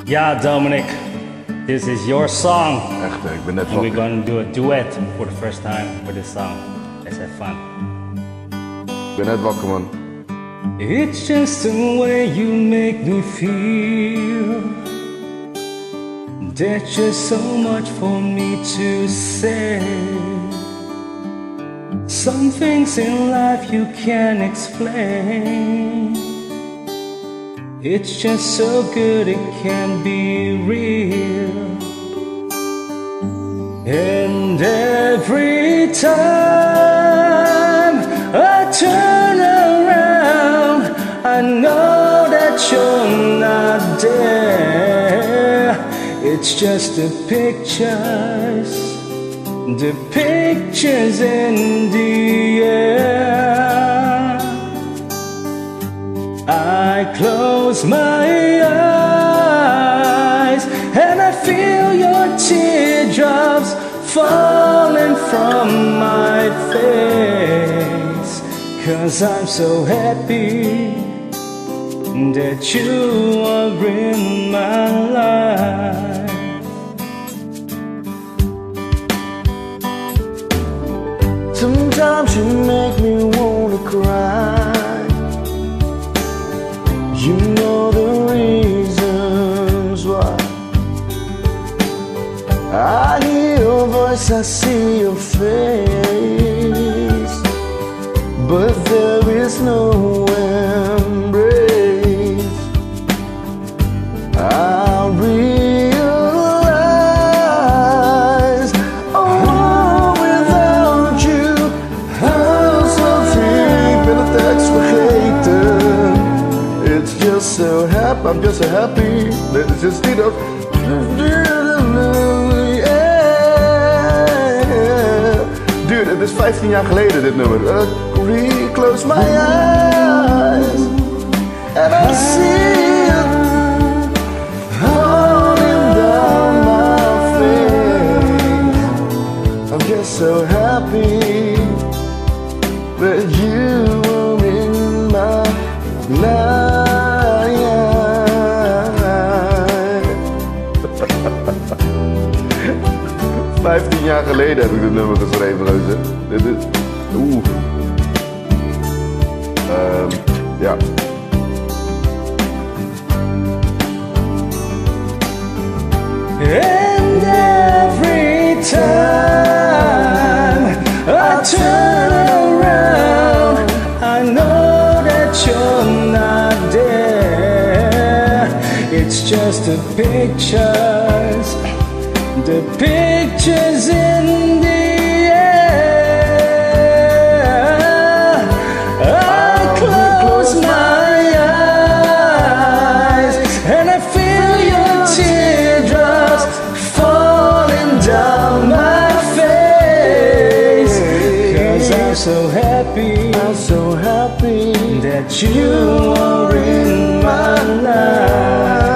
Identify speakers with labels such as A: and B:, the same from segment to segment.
A: Yeah, Dominic, this is your song.
B: Echt, ik ben net
A: and we're gonna do a duet for the first time for this song. Let's have fun.
B: Ik ben net wakker, man.
A: It's just the way you make me feel. There's just so much for me to say. Some things in life you can't explain. It's just so good it can be real. And every time I turn around, I know that you're not there. It's just the pictures in the air. I close my eyes and I feel your teardrops falling from my face. 'Cause I'm so happy that you are in my life.
C: Sometimes you make me wanna cry. You know the reasons why. I hear your voice, I see your face, but there is no embrace. I realize, oh, without you, I'm so free. Ben de tekst vergeten. It's just so happy, I'm just so happy that it's just enough. Dude, het is 15 jaar geleden dit nummer. Close my eyes and I see it falling down my face. I'm just so happy that you are in my life. 15 jaar geleden heb ik dit nummer geschreven, reuze. Dit is... ja.
A: And every time I turn around, I know that you're not there. It's just the pictures in the air. I close my eyes and I feel your teardrops falling down my face. 'Cause I'm so happy that you are in my life.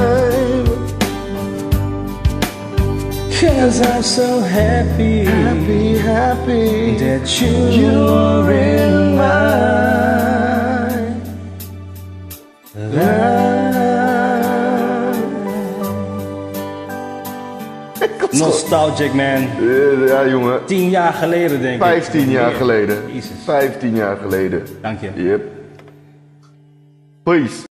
A: 'Cause I'm so happy that you are in my life. Nostalgic, man.
B: Ja, jongen.
A: 10 jaar geleden, denk ik.
B: 15 jaar geleden.
A: Jezus.
B: 15 jaar geleden.
A: Dank je.
B: Yep. Peace.